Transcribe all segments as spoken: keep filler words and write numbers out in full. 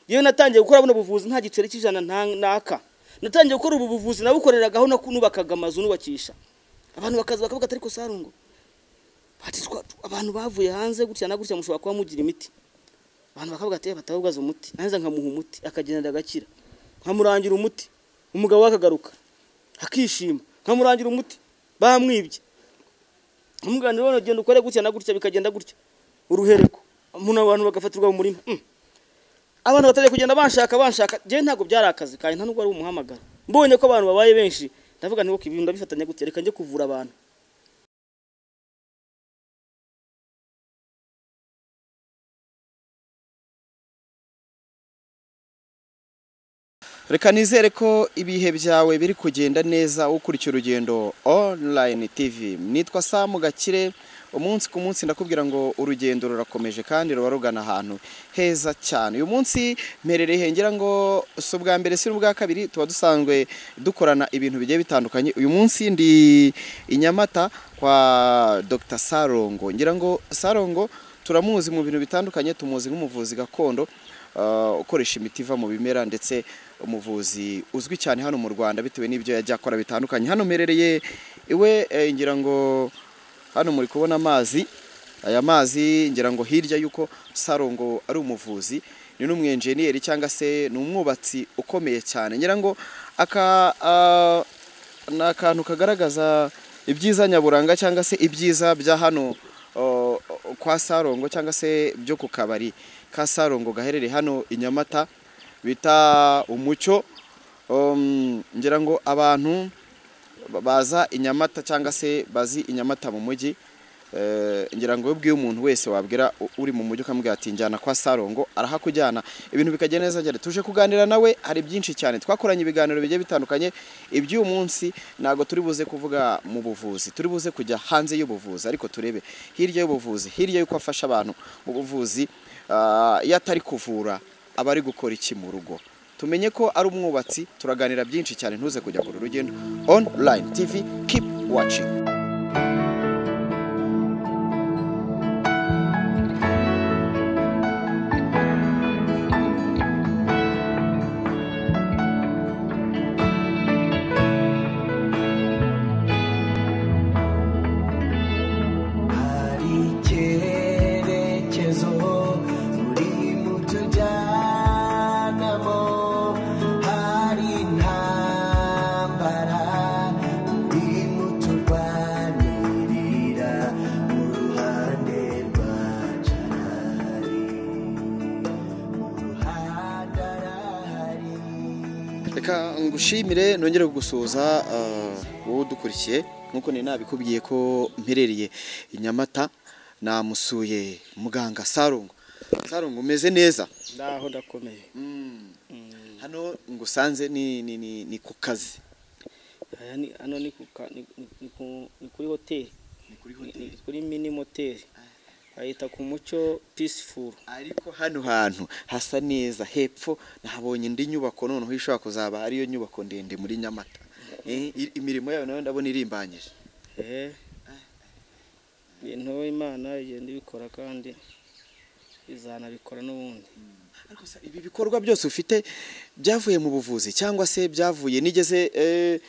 yewe natangiye gukora buno buvuzi nta giceri cy'ijana naka natangiye gukora ubu buvuzi nabukoreragaho nubakaga amazu nubakisha abantu bakaza bakavuga atari ko Salongo bati abantu bavuye hanze gutya na gutya mushobora kuba mugira imiti abantu bakavuga ati batavugaza umuti nanza nkamuha umuti akagenda agakira nkamurangira umuti umugabo wakagaruka akishima nkamurangira umuti bamwibye umuganiro wono genda ukore gutya na gutya bikagenda gutya uruhereko umuntu abantu bagafatirwa mu murima abantu bataje kugenda banshaka banshaka je ntago byarakazi kandi nta nubwo ari umuhamagara mbonye ko abantu babaye benshi ndavuga nti ko ibintu ndabifatanya gutya reka nje kuvura abantu. Reka nizere ko ibihe byawe biri kugenda neza ukurikira urugendo online T V. Nitwa Sam Gakire, umunsi ku munsi ndakubwira ngo urugendo rurakomeje kandi ruba rugana ahantu heza cyane. Uyu munsi mperereye ngira ngo subwa mbere si n'ubwa kabiri tuba dusanzwe dukorana ibintu bigiye bitandukanye. Uyu munsi ndi inyamata kwa Doctor Salongo. Ngira ngo Salongo turamuzi mu bintu bitandukanye, tumuzi nk'umuvuzi gakondo ukoresha imiti iva mu bimera ndetse umuvuzi uzwi cyane hano mu Rwanda bitewe n'ibyo yajya akora bitandukanye. Hano merereye iwe ngira ngo hano muri kubona amazi, aya mazi ngira ngo hirya yuko Salongo ari umuvuzi ni n'umwenjeniyeri cyangwa se ni umwubatsi ukomeye cyane. Ngira ngo aka nakantu kagaragaza ibyiza nyaburanga cyangwa se ibyiza bya hano kwa Salongo cyangwa se byo ku kabari ka Salongo gaherereye hano inyamata bita umucyo. um, ngira ngo abantu baza inyamata cyangwa se bazi inyamata mu mujyi, uh, ngira ngo ubwiye umuntu wese wabwira uri mu mujyi ukamubwira ati njyana kwa Salongo arahakujyana, ibintu bikagenda neza cyane. Tuje kuganira nawe, hari byinshi cyane twakoranye ibiganiro bigiye bitandukanye. Iby'uyu munsi nago turi buze kuvuga mu buvuzi, turi buze kujya hanze y'ubuvuzi ariko turebe hirya y'ubuvuzi, hirya yuko afasha abantu mu buvuzi, uh, yatari kuvura abari gukora iki mu rugo. Tumenye ko ari umwubatsi, turaganira byinshi cyane. Ntuze kujya ku rugendo online T V, keep watching. Ngushimire nongere kugusuza wowe dukurikiye nkuko ni nabikubwiye ko mperereye inyamata namusuye muganga Salongo. Salongo umeze neza? Ndaho ndakomeye. Mm. Hano ngusanze ni ni ni, ni ku kazi. Aya ni hano ni kuka ni, ni, ni kuri hotel. Ni kuri hotel. Ni kuri mini motel. Ayita ku mucyo peaceful. Ariko hano hantu hasa neza, hepfo nahabonye indi nyubako noneho ishobora kuzaba ariyo nyubako ndende muri Nyamata. Eh imirimo yayo nayo ndabona irimbanyije. Eh bintu Imana igenda ibikora kandi izana bikora n'ubundi. Ariko ibi bikorwa byose ufite byavuye mu buvuzi cyangwa se byavuye nigeze eh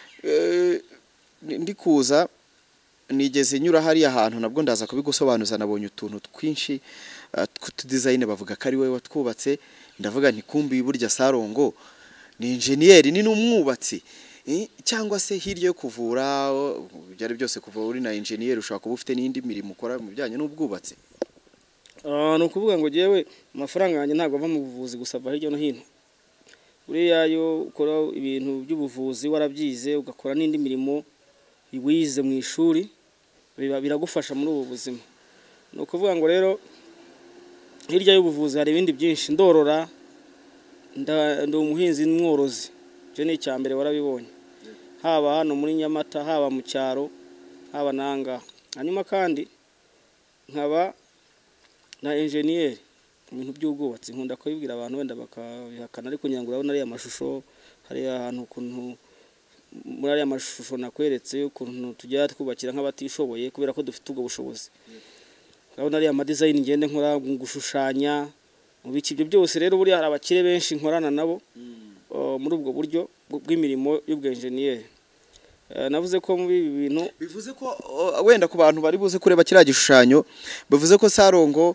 ndi kuza nigeze nyura hari ahantu nabwo ndaza kubigusobanuza. Nabonye utuntu twinshi tw'utu design bavuga ko ari we watwubatse, ndavuga nti kumbi burya Salongo ni engineer ni n'umwubatsi cyangwa se hirya yo kuvura byari byose kuvura uri na engineer ushaka kuba ufite n'indi mirimo ukora mu bijyanye n'ubwubatsi. Ah no kuvuga ngo jewe amafaranga yanjye ntago ava mu buvuzi gusa ava hirya no hino. Uriya yo ukora ibintu by'ubuvuzi warabyize ugakora n'indi mirimo wize mu ishuri biragufasha muri ubu buzima. No kuvuga ngo rero hirya y'ubuvuzi hari ibindi byinshi. Ndorora, ndi umuhinzi n'umworozi, je ni cyambere warabibonye, haba hano muri Nyamata, haba mu cyaro, haba nanga. Hanyuma kandi nkaba na engineer mu bintu by'ubwubatsi. Nkunda kubibwira abantu wenda bakabihakana ariko nyangura urabona ari amashusho hari ahantu kuntu muri ari amashusho nakweretse ukuntu tujya twubakira nk'abatishoboye kubera ko dufite ubwo bushobozi. Urabona ari ama design ngende nkora gushushanya mu biki ibyo byose rero buri hari abakire benshi nkorana nabo muri ubwo buryo bw'imirimo y'ubwenjeniyeri. Navuze ko muri ibi bintu bivuze ko wenda ku bantu bari buze kureba kiriya gishushanyo bivuze ko Salongo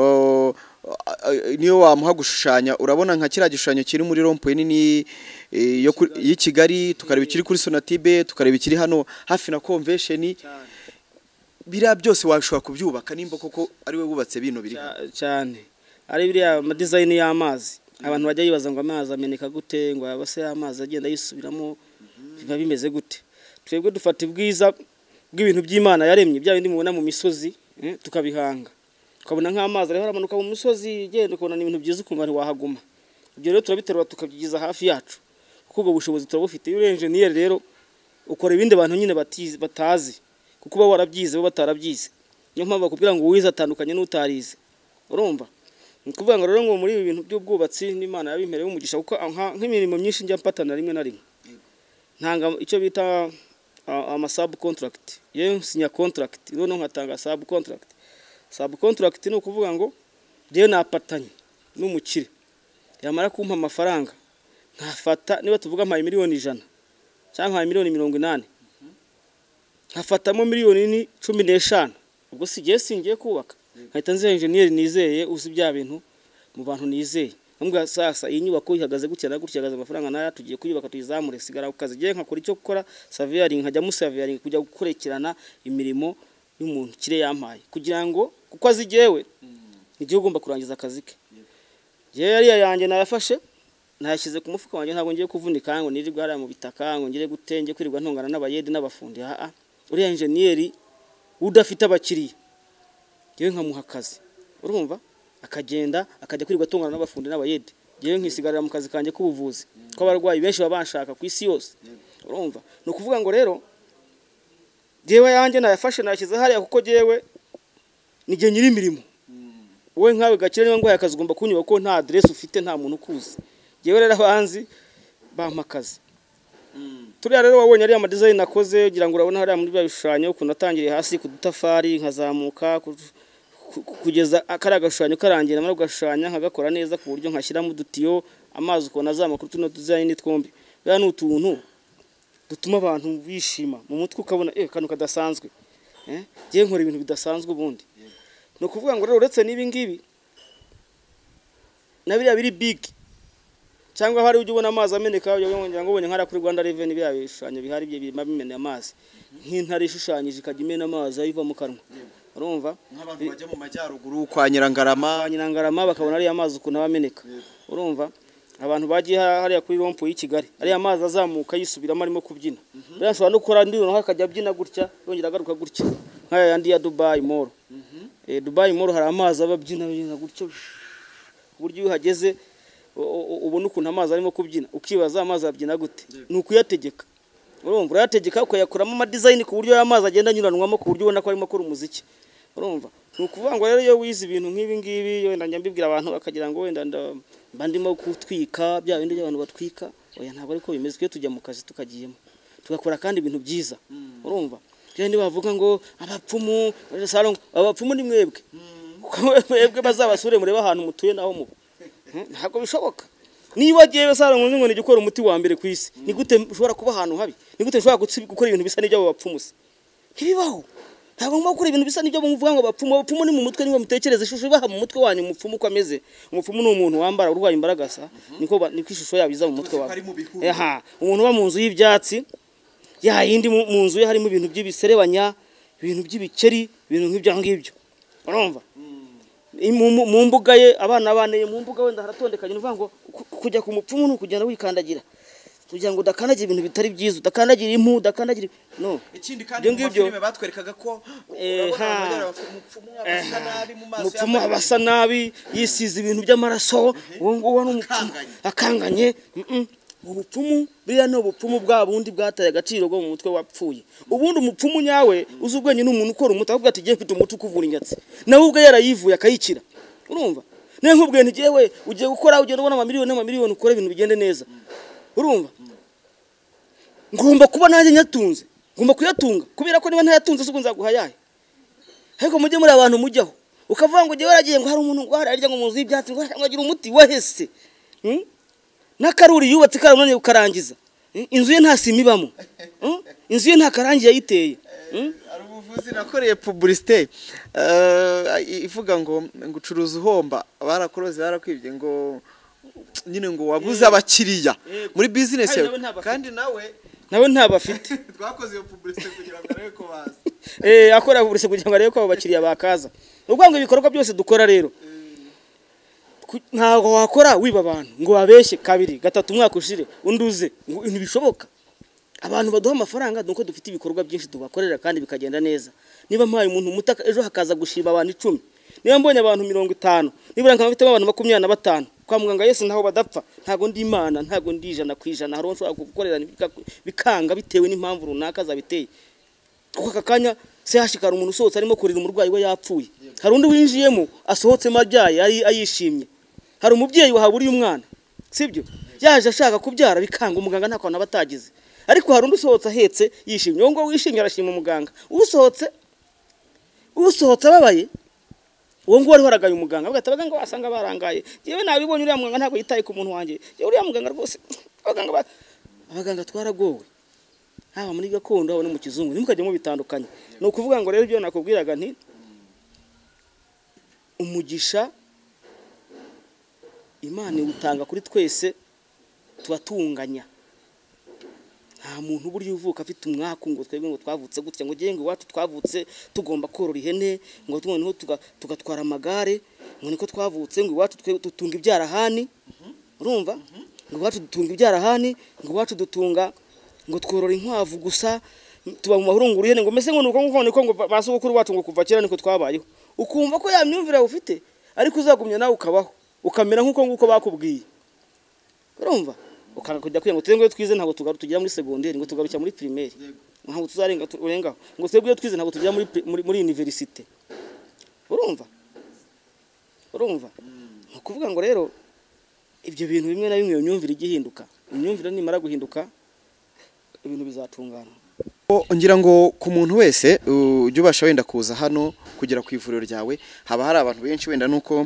niyo wamuha gushushanya urabona nka kiriya gishushanyo kiri muri rompoye nini y'i Kigali, tukareba ikiri kuri Sonatibe, tukareba ikiri hano hafi na convention, biriya byose washobora kubyubaka nimba koko ari we wubatse bino biri cyane. Ari biriya ama design y'amazi abantu bajya yibaza ngo amazi ameneka gute, ngo abase y'amazi agenda yisubiramo biba bimeze gute. Twebwe dufata ubwiza bw'ibintu by'Imana yaremye bya bindi mubona mu misozi tukabihanga, ukabona nk'amazi ariho aramanuka mu misozi genda ukabona ni ibintu byiza ukumva wahaguma. Ibyo rero turabiterwa tukabyigiza hafi yacu kuko ubwo bushobozi turabufite. Iyo engineer rero ukora ibindi abantu nyine batazi kuko uba warabyize bo batarabyize. Niyo mpamvu bakubwira ngo wize atandukanye n'utarize. Urumva? Nikuvuga ngo rero ngo muri ibi bintu by'ubwubatsi n'Imana yabimpereye umugisha kuko nk'imirimo myinshi njya mpatana rimwe na rimwe. Ntanga icyo bita ama sub contract. Yewe sinya contract none nkatanga sub contract. Sub contract ni ukuvuga ngo je napatanye n'umukire yamara kumpa amafaranga nkafata niba tuvuga mpaye miliyoni ijana cyangwa mpaye miliyoni mirongo inani nkafatamo miliyoni cumi n'eshanu ubwo sigiye singiye kubaka nkahita nzi engineer nizeye uzi bya bintu mu bantu nizeye mbwa sasa iyi nyubako ihagaze gutya na gutya ihagaze amafaranga naya tugiye kuyubaka tuyizamure sigara ukazi giye nkakora icyo gukora surveying nkajya mu surveying kujya gukorekerana imirimo y'umuntu kire yampaye kugira ngo kuko azigewe igihe ugomba kurangiza akazi ke. Je yari yanjye nayafashe nayashyize ku mufuka wanjye ntabwo ngiye kuvunika ngo nirirwa hariya mu bitaka ngo ngire gutenge kwirirwa ntongana n'abayedi n'abafundi. Ha uri engineer udafite abakiriya yewe nkamuha akazi urumva akagenda akajya kwirirwa tongana n'abafundi n'abayedi yewe nkisigarira mu kazi kanje k'ubuvuzi ko abarwayi benshi babanshaka ku isi yose. Urumva no kuvuga ngo rero jewe yanjye nayafashe nashyize hariya kuko jewe nije nyiri imirimo wowe nkawe gakire niba ngo yakazi ugomba kunyuba ko nta address ufite nta muntu ukuzi. Jewe rero abanzi bampa akazi. Turiya rero wabonye ari ama design nakoze ugira ngo urabona hariya muri bishushanyo ukuntu natangiriye hasi kudutafari nkazamuka kugeza akara gashushanyo karangira mara gashanya nkagakora neza ku buryo nkashyira mu dutiyo amazi ukona azamakuru tuno design twombi. Bya n'utuntu dutuma abantu bishima mu mutwe ukabona eh kanu kadasanzwe eh je nkora ibintu bidasanzwe ubundi. No kuvuga ngo rero uretse nibi ngibi nabiriya biri big cyangwa hari ujye ubona amazi ameneka ujye ngo ubonye nkara kuri Rwanda Revenue bya bishushanyo bihari bye birima bimene amazi nk'intare ishushanyije ikajimena amazi ayiva mu kanwa. Urumva nk'abantu bajya mu majyaruguru kwa Nyirangarama kwa Nyirangarama bakabona ari amazi ukuntu abameneka. Urumva abantu bagiye hariya kuri rompo y'i Kigali ari amazi azamuka yisubiramo arimo kubyina birashobora no gukora ndiro hakajya byina gutya yongera agaruka gutya nkaya yandi ya Dubai Mall. Eh Dubai Mall hari amazi ababyina byina gutyo buryo uhageze ubona ukuntu amazi arimo kubyina ukibaza amazi abyina gute nukuyategeka. Urumva urayategeka ukayakuramo ama design ku buryo y'amazi agenda nyuranwamo ku buryo ubona ko arimo akora umuziki. Urumva nukuvuga ngo rero iyo wize ibintu nk'ibi ngibi yo ndanja mbibwira abantu bakagira ngo wenda bandimo kutwika bya bindi by'abantu batwika oya ntabwo ariko bimeze twe tujya mu kazi tukagiyemo tugakora kandi ibintu byiza. Urumva kandi bavuga ngo abapfumu Salongo abapfumu ni mwebwe mwebwe bazabasure mureba ahantu mutuye naho mubo ntabwo bishoboka. Niba giye Salongo ngo ni gukora umuti wa mbere ku isi ni gute ushobora kuba ahantu habi ni gute ushobora gukora ibintu bisa n'ibyo abapfumu se ntibibaho. Ntabwo ngomba gukora ibintu bisa n'ibyo bamuvuga ngo abapfumu abapfumu ni mu mutwe niba mutekereza ishusho baha mu mutwe wanyu umupfumu uko ameze. Umupfumu ni umuntu wambara urwaye imbaragasa niko niko ishusho yabiza mu mutwe wawe. Aha umuntu ba mu nzu y'ibyatsi ya yindi mu nzu ye harimo ibintu by'ibiserebanya ibintu by'ibikeri ibintu nk'ibyo ngibyo. Urumva mu mbuga ye abana baneye mu mbuga wenda haratondekanye uvuga ngo kujya ku mupfumu no kujyana wikandagira kugira ngo dakandagira ibintu bitari byiza dakandagira impu dakandagira no ikindi kandi mu filime batwerekaga ko urabona umupfumu abasa nabi yisize ibintu by'amaraso uwo nguwo n'umupfumu akanganye. Ubupfumu biriya no ubupfumu bwa bundi bwataye agaciro go mu mutwe wapfuye. Ubundi umupfumu nyawe uzubwenye n'umuntu ukora umuti avuga ati giye mfite umuti ukuvura inyatsi nawe ubwe yarayivuye akayikira. Urumva ne nkubwe nti giye we ugiye gukora ugiye ubona ama miliyoni ama miliyoni ukora ibintu bigende neza. Urumva ngomba kuba nanjye nyatunze ngomba kuyatunga kubera ko niba ntayatunze suko nzaguhayaye ariko mujye muri abantu mujyaho ukavuga ngo gihe waragiye ngo hari umuntu ngo hararya ngo mu nzu y'ibyatsi ngo agira umuti wahese n'akaruri yubatse karanone ukarangiza inzu ye nta sima ibamo inzu ye nta karangi yayiteye ari ubuvuzi nakoreye publicité ivuga ngo ngucuruza uhomba barakoroze barakwibye ngo nyine ngo wabuze abakiriya muri business kandi nawe nawe ntabafite twakoze iyo publicité kugira ngo arebe ko baza eh akora publicité kugira ngo arebe ko abo bakiriya bakaza ubwo ngo ibikorwa byose dukora rero ntago wakora wiba abantu ngo babeshye kabiri gatatu umwaka ushire unduze ngo ibintu bishoboka abantu baduha amafaranga nuko dufite ibikorwa byinshi tubakorera kandi bikagenda neza niba mpaye umuntu umutaka ejo hakaza gushiba abantu icumi niba mbonye abantu mirongo itanu nibura nkaba mfite abantu makumyabiri na batanu kwa muganga Yesu ntaho badapfa ntago ndi Imana ntago ndi ijana kwijana hari ushobora gukorera bikanga bitewe n'impamvu runaka zabiteye kuko akakanya se hashikara umuntu usohotse arimo kurira umurwayi we yapfuye hari undi winjiyemo asohotse maryaye ari ayishimye hari umubyeyi wahaburiye umwana sibyo yaje ashaka kubyara bikanga umuganga nta kwana batagize ariko hari undi usohotse ahetse yishimye ngo wishimye arashima umuganga usohotse usohotse ababaye uwo ngo wari waragaye umuganga bagatabaga ngo asanga barangaye yewe nabibonye uriya muganga ntabwo yitaye ku muntu wanjye yewe uriya muganga rwose abaganga abaganga twaragowe haba muri gakondo haba no mu kizungu nimukajyemo bitandukanye no kuvuga ngo rero ibyo nakubwiraga nti umugisha Imana utanga kuri twese tubatunganya nta muntu buryo uvuka afite umwaka ngo twebwe ngo twavutse gutya ngo giye ngo iwacu twavutse tugomba korora ihene ngo tunoneho tugatwara amagare ngo niko twavutse ngo iwacu dutunga ibyarahani urumva ngo iwacu dutunga ibyarahani ngo iwacu dutunga ngo tworora inkwavu gusa tuba mu mahurunguru ihene ngo mese ngo nuko ngo niko ngo basogokuru bacu ngo kuva kera niko twabayeho ukumva ko ya myumvira ufite ariko uzagumya nawe ukabaho ukamera nkuko nguko bakubwiye urumva ukanga kujya kwiye ngo twenge twize ntabwo tugaru tugira muri secondaire ngo tugarukira muri primaire ntabwo tuzarenga urenga ngo twebwe twize ntabwo tugira muri muri université urumva urumva kuvuga ngo rero ibyo bintu bimwe na bimwe imyumvire igihinduka imyumvire nimara guhinduka ibintu bizatungana ngira ngo ku muntu wese ujye ubasha wenda kuza hano kugera ku ivuriro ryawe haba hari abantu benshi wenda nuko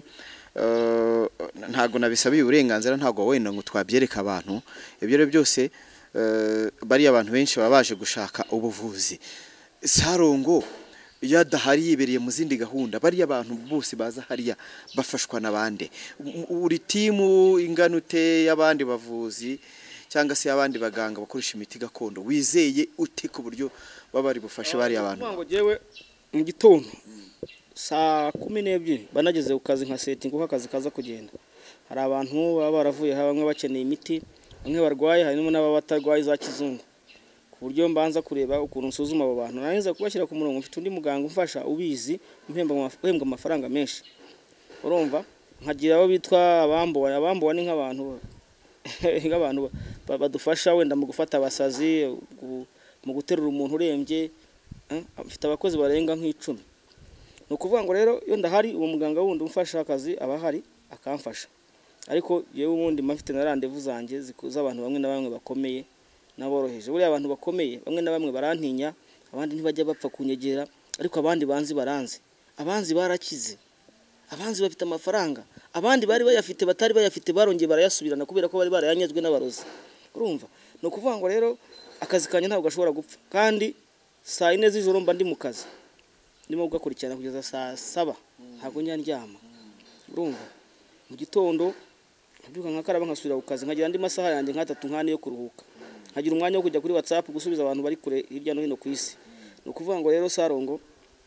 ntago nabisabiye uburenganzira ntago wenda ngo twabyereka abantu ibyo rero byose bari abantu benshi baba baje gushaka ubuvuzi Salongo yadahari yibereye mu zindi gahunda bari abantu bose baza hariya bafashwa nabande uri timu inganute y'abandi bavuzi cyangwa se abandi baganga bakoresha imiti gakondo wizeye ute ku buryo baba bari bufashe bari abantu ngo jewe mu gitondo saa kumi n'ebyiri banageze ku kazi nka setting kuko akazi kaza kugenda hari abantu baba baravuye ha bamwe bakeneye imiti bamwe barwaye harimo n'ababatarwaye za kizungu ku buryo mbanza kureba ukuntu nsuzuma abo bantu narinza kubashyira ku murongo mfite undi muganga umfasha ubizi mpemba amafaranga menshi urumva nkagira abo bitwa abambo abambo ni nk'abantu nk'abantu badufasha wenda mu gufata abasazi mu guterura umuntu urembye mfite abakozi barenga nk'icumi no kuvuga ngo rero yo ndahari uwo muganga wundi umfasha akazi abahari akamfasha ariko yewe ubundi mafite na rendez-vous zanjye zikuza abantu bamwe na bamwe bakomeye naboroheje buri abantu bakomeye bamwe na bamwe barantinya abandi ntibajya bapfa kunyegera ariko abandi banzi baranze abanzi barakize abanzi bafite amafaranga abandi bari bayafite batari bayafite barongeye barayasubirana kubera ko bari barayanyazwe n'abarozi urumva no kuvuga ngo rero akazi kanye ntabwo gashobora gupfa kandi saa ine z'ijoro mba ndi mu kazi ndimo gukurikirana kugeza saa saba ntabwo njya ndyama urumva mu gitondo mbyuka nkakaraba nkasubira ku kazi nkagira andi masaha yanjye nkatatu nkane yo kuruhuka nkagira umwanya wo kujya kuri WhatsApp gusubiza abantu bari kure hirya no hino ku isi no kuvuga ngo rero Salongo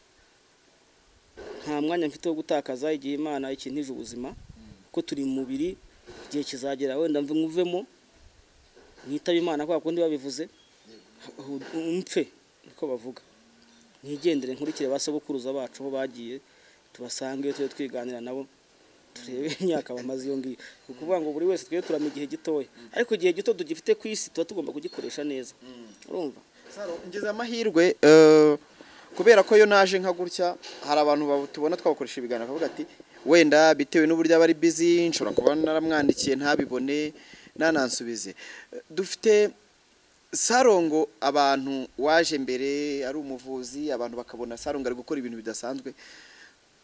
nta mwanya mfite wo gutakaza igihe Imana ikintije ubuzima ko turi mu mubiri igihe kizagera wenda mve muvemo nitaba Imana kwa kundi babivuze umfe niko bavuga nigendere nkurikire basogokuruza bacu ho bagiye tubasange twe twiganira nabo turebe imyaka bamaze iyo ngiyo ukuvuga ngo buri wese twe turama igihe gitoya ariko igihe gito tugifite ku isi tuba tugomba kugikoresha neza urumva Salongo ngeze amahirwe kubera ko yo naje nka gutya hari abantu tubona twabakoresha ibiganiro akavuga ati wenda bitewe n'uburyo abari busy nshobora kuba naramwandikiye ntabibone nanansubize dufite Salongo abantu waje mbere ari umuvuzi abantu bakabona Salongo ari gukora ibintu bidasanzwe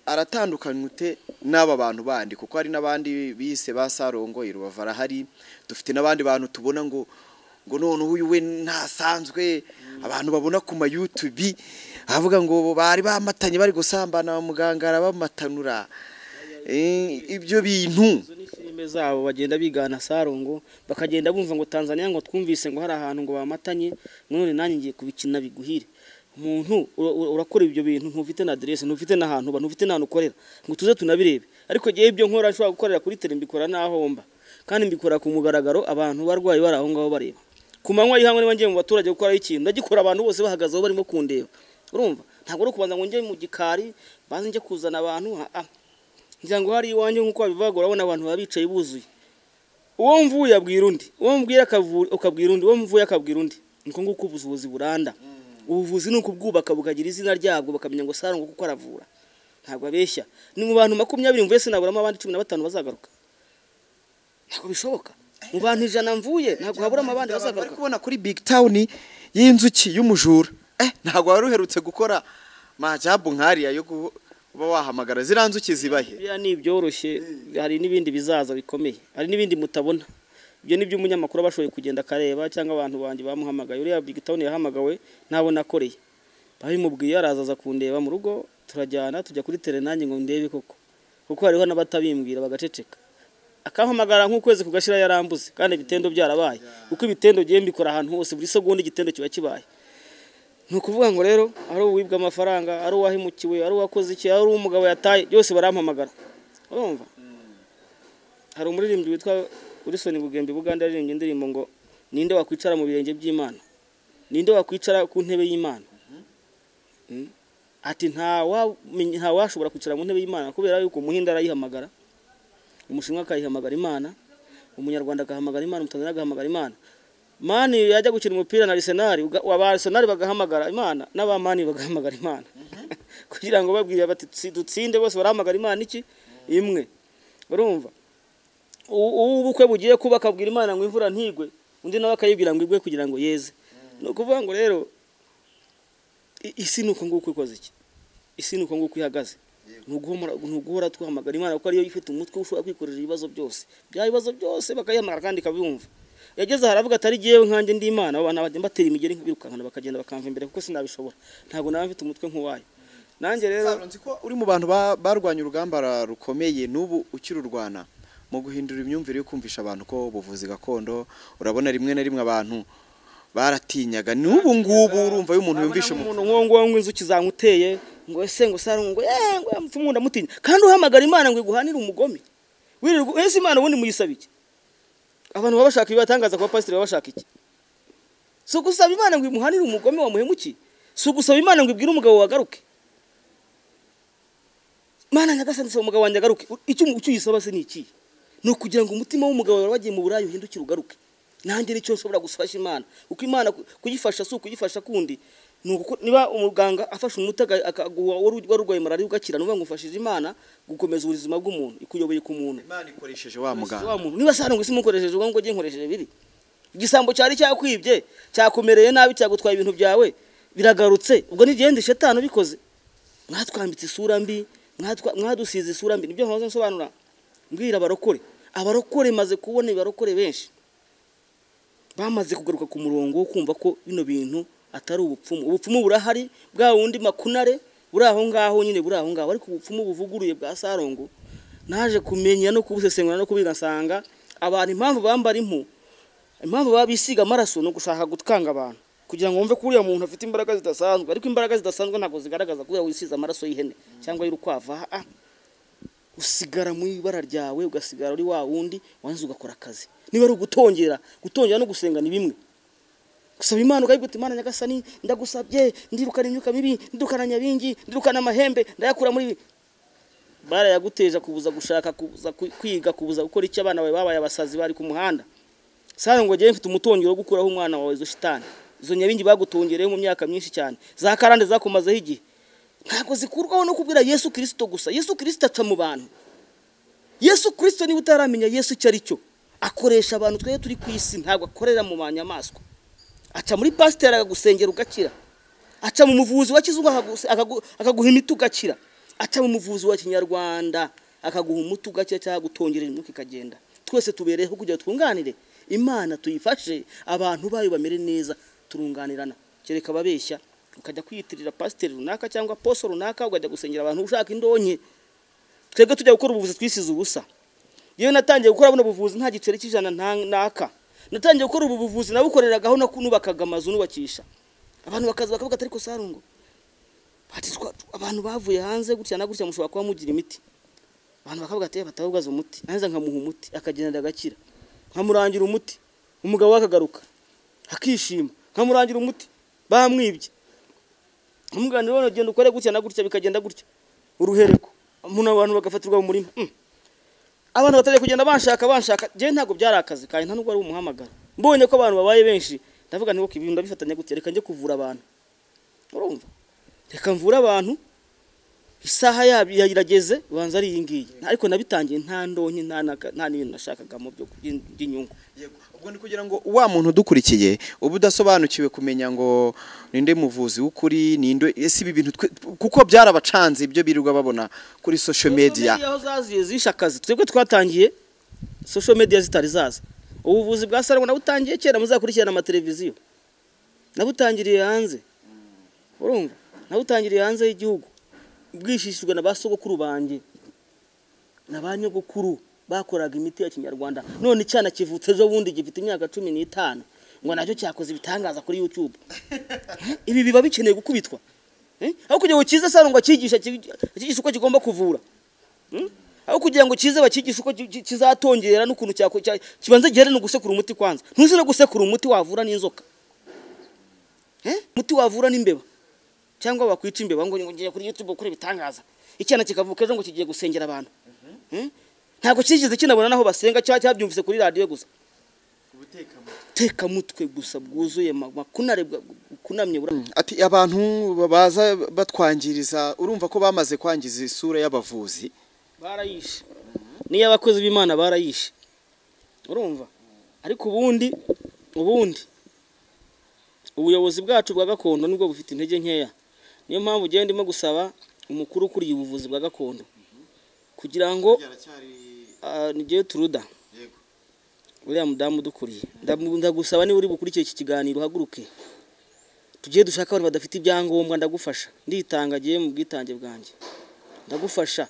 aratandukanye ute n'aba bantu bandi kuko hari n'abandi bise ba Salongo irubavu arahari dufite n'abandi bantu tubona ngo ngo none uyu we ntasanzwe abantu babona ku ma YouTube avuga ngo bari bamatanye bari gusambana muganga arabamatanura ibyo bintu filime zabo bagenda bigana Salongo bakagenda bumva ngo Tanzania ngo twumvise ngo hari ahantu ngo bamatanye none nanjye ngiye kubikina biguhire umuntu urakora ibyo bintu ntufite na adresse ntufite n'ahantu ba ntufite n'ahantu ukorera ngo tuze tunabirebe ariko giye ibyo nkora nshobora gukorera kuri tele mbikora nahomba kandi mbikora ku mugaragaro abantu barwaye bari aho ngaho bareba ku manywa yihamwe niba ngiye mu baturage gukora ikintu ndagikora abantu bose bahagazeho barimo kundeba urumva ntabwo ari kubanza ngo njye mu gikari baze njye kuzana abantu ah ngira ngo hari iwanjye nkuko babivuga urabona abantu babicaye buzuye uwo mvuye abwira undi uwo mbwira ukabwira undi uwo mvuye akabwira undi niko nguko ubuvuzi buranda ubuvuzi nuko bwubaka bukagira izina ryabwo bakamenya ngo Salongo kuko aravura ntabwo abeshya ni mu bantu makumyabiri mvuye sinaburamo abandi cumi na batanu bazagaruka ntabwo bishoboka mu bantu ijana mvuye ntabwo haburamo abandi bazagaruka kubona kuri big town y'inzuki y'umujura eh ntabwo waruherutse gukora majabu nkariya yo kuba wahamagara ziranzuki zibahe ya ni byoroshye hari nibindi bizaza bikomeye hari nibindi mutabona ibyo nibyo umunyamakuru abashoboye kugenda kareba cyangwa abantu bandi bamuhamagaye uriya big town yahamagawe nabo nakoreye babimubwiye arazaza kundeba mu rugo turajyana tujya kuri tele nanjye ngo ndebe koko kuko hariho n'abatabimbwira bagaceceka akampamagara nk'ukwezi kugashira yarambuze kandi bitendo byarabaye kuko ibitendo giye mbikora ahantu hose buri segonda igitendo kiba kibaye nukuvuga ngo rero ari uwibwa amafaranga ari uwahimukiwe ari uwakoze iki ari umugabo yataye byose barampamagara urumva hari umuririmbyi witwa Urisoni Bugembe Buganda yaririmbye indirimbo ngo ninde wakwicara mu birenge by'Imana ninde wakwicara ku ntebe y'Imana ati nta wa nta washobora kwicara mu ntebe y'Imana kubera yuko umuhinda arayihamagara umushinwa akayihamagara Imana umunyarwanda agahamagara Imana umutanzania agahamagara Imana mani yajya gukina umupira na Arsenal waba Arsenal bagahamagara Imana n'abamani bagahamagara Imana kugira ngo babwire bati dutsinde bose barahamagara Imana iki imwe urumva ubukwe bugiye kuba akabwira Imana ngo imvura ntigwe undi nawe akayibwira ngo igwe kugira ngo yeze no kuvuga ngo rero isi nuko nguko ikoze iki isi nuko nguko ihagaze nuguhora twahamagara Imana kuko ariyo ifite umutwe ushobora kwikorera ibibazo byose bya bibazo byose bakayihamagara kandi kabiyumva yageze haravuga atari giyewe nkanjye ndi Imana abana bagenda batera imigeri nk'ibirukankana bakagenda bakamva imbere kuko sinabishobora ntabwo nawe mfite umutwe nk'uwayo nanjye rero nzi ko uri mu bantu barwanya urugamba rukomeye n'ubu ukirurwana mu guhindura imyumvire yo kumvisha abantu ko ubuvuzi gakondo urabona rimwe na rimwe abantu baratinyaga n'ubu ngubu urumva yo umuntu yumvisha umuntu nkongo ngo inzuki zamuteye ngo ese ngo Salongo eh ngo yamfumunda mutinya kandi uhamagara Imana ngo iguhanire umugome wirirwa ese Imana ubundi muyisaba iki abantu babashaka ibibatangaza kwa pastor babashaka iki so gusaba Imana ngo imuhanire umugome wa muhemuki so gusaba Imana ngo ibwire umugabo wagaruke Mana nyagasani so umugabo wanjye agaruke icyo icyo yisaba se ni iki no kugira ngo umutima w'umugabo wagiye mu burayi uhindukire ugaruke nanjye nicyo nshobora gufasha Imana uko Imana kuyifasha so kuyifasha kundi nuko niba umuganga afasha umutaga akaguha warurwaye malaria ugakira nuba ngufashije Imana gukomeza ubuzima bw'umuntu ikuyoboye ku muntu Imana ikoresheje wa muganga wa muntu niba Salongo simukoresheje ngo ngo nkoresheje biri igisambo cyari cyakwibye cyakomereye nabi cyagutwaye ibintu byawe biragarutse ubwo nigende shetani bikoze mwatwambitse isura mbi mwadusize isura mbi nibyo nkoze nsobanura mbwira abarokore abarokore maze kubona ibarokore benshi bamaze kugaruka ku murongo wo kumva ko bino bintu atari ubupfumu ubupfumu burahari bwa wundi makunare buraho ngaho nyine buraho ngaho ariko ubupfumu buvuguruye bwa Salongo naje kumenya no kubusesengura no kubiga nsanga abantu impamvu bambara impu impamvu babisiga amaraso no gushaka gutkanga abantu kugira ngo wumve ko uriya muntu afite imbaraga zidasanzwe ariko imbaraga zidasanzwe ntago zigaragaza ko wisiza amaraso y'ihene cyangwa y'urukwavu ah usigara mu ibara ryawe ugasigara uri wa wundi wanze ugakora akazi niba ari ugutongera gutongera no gusenga ni bimwe gusaba Imana ukayiguta Imana nyagasani ndagusabye ndirukana imyuka mibi ndukana nyabingi ndukana amahembe ndayakura muri bara yaguteja kubuza gushaka kubuza kwiga kubuza gukora icyo abana bawe babaye abasazi bari ku muhanda Salongo giye mfite umutongero gukuraho umwana wawe zo shitani izo nyabingi bagutongereyo mu myaka myinshi cyane za karande zakomazeho igihe ntago zikurwaho no kubwira Yesu Kristo gusa Yesu Kristo aca mu bantu Yesu Kristo ni utaramenya Yesu cyari cyo akoresha abantu twe turi ku isi ntago akorera mu banyamaswa aca muri pasteur agagusengera ugakira aca mu muvuzi wakizuga akaguha imiti ugakira aca mu muvuzi wa kinyarwanda akaguha umuti ugake cyangwa gutongerera imyuka ikagenda. Twese tubereho kugira twunganire Imana, tuyifashe abantu bayo bamere neza, turunganirana. Kereka babeshya ukajya kwiyitirira pasiteri runaka cyangwa poso runaka ukajya gusengera abantu ushaka indonke. Twebwe tujya gukora ubuvuzi twisize ubusa. Yewe natangiye gukora buno buvuzi nta giceri cy'ijana naka. Natangiye gukora ubu buvuzi nabukoreragaho nubakaga amazu nubakisha. Abantu bakaza bakavuga atari ko Salongo. Batitwa abantu bavuye hanze gutya na gutya mushobora kuba mugira imiti. Abantu bakavuga ati batavugaza umuti. Nanze nkamuha umuti akagenda agakira. Nkamurangira umuti. Umugabo wakagaruka. Akishima. Nkamurangira umuti. Bamwibye. Umuganiro wono genda ukore gutya na gutya bikagenda gutya. Uruhereko. Umuntu abantu bagafatirwa mu murima. Mm. Abantu bataje kugenda banshaka banshaka je ntago byarakaze kandi nta nubwo ari umuhamagara. Mbonye ko abantu babaye benshi ndavuga nti ko ibintu ndabifatanya gutya reka nje kuvura abantu. Urumva? Reka mvura abantu isaha yabi yirageze banza ari yingiye. Ariko nabitangiye nta ndonke nta nta n'ibintu nashakaga mu byo by'inyungu. Yego. Ubwo ni kugira ngo wa muntu dukurikiye ubudasobanukiwe kumenya ngo ninde muvuzi w'ukuri ninde ese ibi bintu kuko byarabacanze ibyo birirwa babona kuri social media. Aho zaziye zishakaze twebwe twatangiye social media zitari zaza. Ubuvuzi bwa Salongo nabutangiye kera muzakurikirana ama televiziyo. Nabutangiriye hanze. Urumva? Nabutangiriye hanze y'igihugu. Bwishishijwe na basogokuru banje. Nabanyogokuru bakoraga imiti ya kinyarwanda. None cyana kivutse ejo bundi gifite imyaka cumi n'itanu ngo nacyo cyakoze ibitangaza kuri YouTube. Ibi biba bikeneye gukubitwa. Eh? Aho kugira ngo kize Salongo akigisha kigisha uko kigomba kuvura. Hmm? Aho kugira ngo kize bakigisha uko kizatongera n'ukuntu cyako kibanze gihere no gusekura umuti kwanza. Ntuzi no gusekura umuti wavura n'inzoka. Eh? Umuti wavura n'imbeba. Cyangwa bakwica imbeba ngo ngiye kuri YouTube kuri bitangaza. Icyana kikavuka ejo ngo kigiye gusengera abantu. Hmm? Ntago kigeze kinabona naho basenga cya cyabyumvise kuri radio gusa. Ubuteka mutwe. Teka mutwe gusa bwuzuye makunare kunamye bura. Ati abantu baza batwangiriza urumva ko bamaze kwangiza isura y'abavuzi. Barayishe. Niyo abakozi b'Imana barayishe. Urumva? Ariko ubundi ubundi ubuyobozi bwacu bwa gakondo nibwo bufite intege nkeya. Niyo mpamvu ugenda ndimo gusaba umukuru kuri ubuvuzi bwa gakondo kugira ngo nigiye turuda. Yego. Uriya mudamu dukuriye. Ndagusaba ni uri bukurikiye iki kiganiro haguruke. Tugiye dushaka abantu badafite ibyangombwa ndagufasha. Nditangagiye mu bwitange bwanjye. Ndagufasha.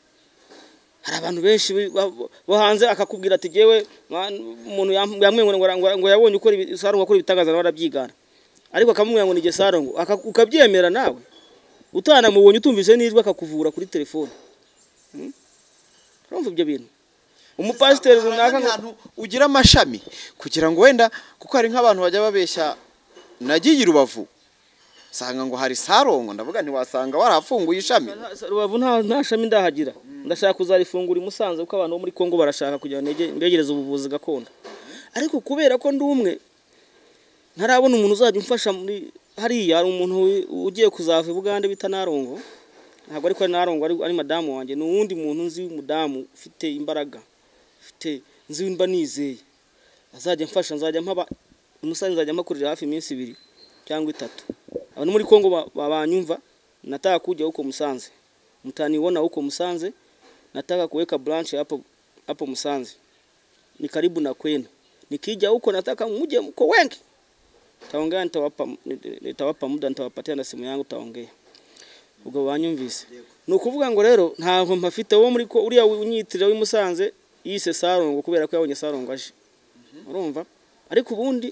Hari abantu benshi bo hanze akakubwira ati jewe umuntu yamwe ngo ngo yabonye uko Salongo akora ibitangaza n'arabyigana. Ariko akamubwira ngo ni Salongo ukabyemera nawe. Utana mubonye utumvise nijwe akakuvura kuri telefone. Hmm? Urumva ibyo bintu. Umupasiteri runaka ngo ugira amashami kugira ngo wenda kuko hari nk'abantu bajya babeshya nagiye Rubavu sanga ngo hari Salongo ndavuga nti wasanga warafunguye ishami. Rubavu nta nta shami ndahagira. Ndashaka kuzarifungura i Musanze kuko abantu bo muri Kongo barashaka kugira ndegereza ubuvuzi gakondo. Ariko kubera ko ndi umwe ntarabona umuntu uzajya umfasha muri hariya ari umuntu ugiye kuzava Bugande bita Narongo. Ntabwo ariko ari Narongo ari madamu wanjye n'uwundi muntu nzi w'umudamu ufite imbaraga ufite nzi mba nizeye azajya mfasha nzajya mpaba umusanze nzajya makurira hafi iminsi ibiri cyangwa itatu. Abantu muri Kongo babanyumva nataka kujya huko Musanze mtaniona huko Musanze nataka kuweka branch hapo hapo Musanze ni karibu na kwenu. Nikija huko nataka muje mko wengi taongea nitawapa nitawapa muda nitawapatia na simu yangu taongea. Ubwo banyumvise. Nukuvuga ngo rero ntaho mpafite wo muri ko uriya unyitirira w'imusanze yise Salongo kubera ko yabonye Salongo aje. Urumva? Ariko ubundi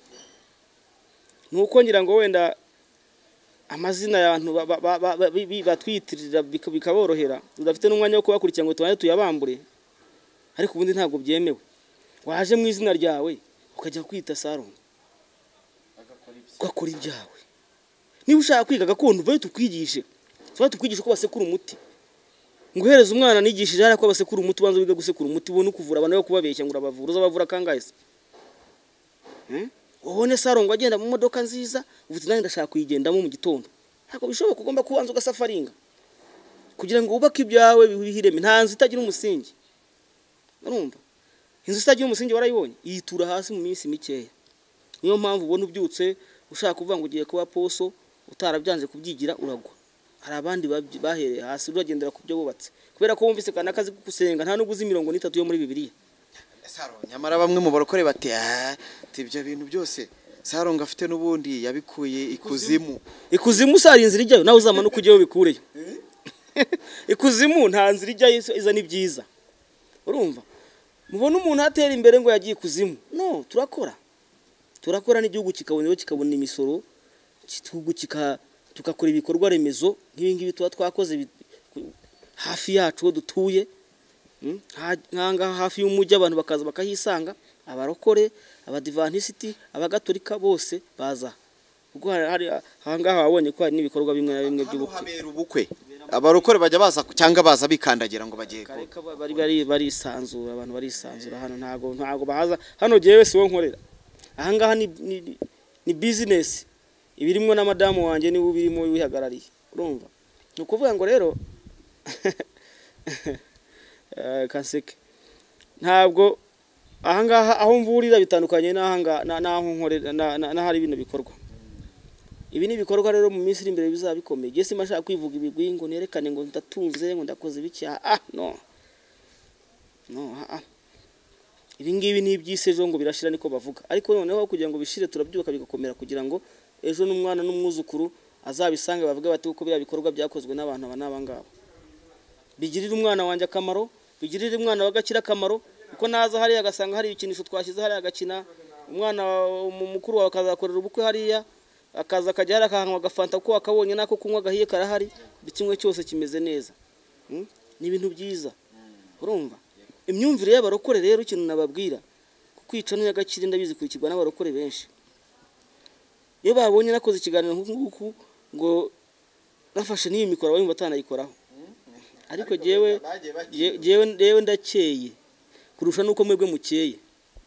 nuko ngira ngo wenda amazina y'abantu batwitirira bikaborohera udafite n'umwanya wo kubakurikira ngo tubane tuyabambure. Ariko ubundi ntabwo byemewe. Waje mu izina ryawe ukajya kwita Salongo ugakora ibyawe. Niba ushaka kwiga gakondo vayo tukwigishe. Tuba tukwigisha ko basekura umuti. Nguhereza umwana nigishije hari ko basekura umuti banza wiga gusekura umuti ubone kuvura abantu yo kubabeshya ngo urabavura uzabavura kangahise. Eh? Ubone Salongo agenda mu modoka nziza uvuze nanjye ndashaka kuyigendamo mu gitondo. Ntabwo bishoboka kugomba kubanza ugasafaringa. Kugira ngo ubake ibyawe bihireme ntanzi itagira umusingi. Urumva? Inzu itagira umusingi warayibonye yitura hasi mu minsi mikeya. Niyo mpamvu ubone ubyutse ushaka kuvuga ngo ugiye kuba poso utarabyanze kubyigira uragwa. hari abandi bahereye hasi uragendera ku byo bubatse kubera ko wumvise kana kazi gusenga nta nuguzi mirongo itatu yo muri Bibiliya. Saro nyamara bamwe mu barokore bati ah ibyo bintu byose Salongo afite nubundi yabikuye ikuzimu. Ikuzimu sari inzira ijyayo nawe uzamanuka ujyeyo bikureyo. Ikuzimu nta nzira ijyayo iza ni byiza. Urumva? Mubona umuntu atera imbere ngo yagiye ikuzimu. No, turakora. Turakora n'igihugu kikabonero kikabona imisoro, igihugu kika tukakora ibikorwa remezo nk'ibi ngibi tuba twakoze hafi yacu dutuye. Nkanga hafi y'umujyi abantu bakaza bakahisanga abarokore abadivantisiti abagatolika bose baza ubwo hari hangaha wabonye ko hari nibikorwa bimwe na bimwe by'ubukwe abarokore bajya baza cyangwa baza bikandagira ngo bagiye bari bari bari sanzura abantu bari sanzura hano ntago ntago bahaza hano jewe siwo nkorera ahangaha ni ni business ibirimo na madamu wanje ni ubirimo wihagarariye urumva nukuvuga ngo rero kanseke ntabwo ahangaha aho mvurira bitandukanye n'ahanga naho nkorera na hari ibintu bikorwa ibi ni bikorwa rero mu minsi iri imbere bizabikomeye je simashaka kwivuga ibigwi ngo nerekane ngo ndatunze ngo ndakoze biki ah no no ah ibi ngibi ni ibyisejo ngo birashira niko bavuga ariko noneho kugira ngo bishire turabyuka bigakomera kugira ngo ejo n'umwana n'umwuzukuru azabisange bavuga bati uko bya bikorwa byakozwe n'abantu abanaba ngabo bigirira umwana wanje akamaro bigirira umwana wagakira akamaro uko naza hari agasanga hari ikinisho twashize hari agakina umwana mukuru wawe akazakorera ubukwe hariya akaza akajya hari akahanwa agafanta ko akabonye nako kunywa gahiye karahari bikimwe cyose kimeze neza ni ibintu byiza urumva imyumvire y'abarokore rero ikintu nababwira kukwica n'yagakire ndabizi kurikirwa n'abarokore benshi iyo babonye nakoze ikiganiro nk'uku ngo nafashe n'iyi mikoro bari batanayikoraho ariko jewe jewe jewe ndakeye kurusha nuko mwebwe mukeye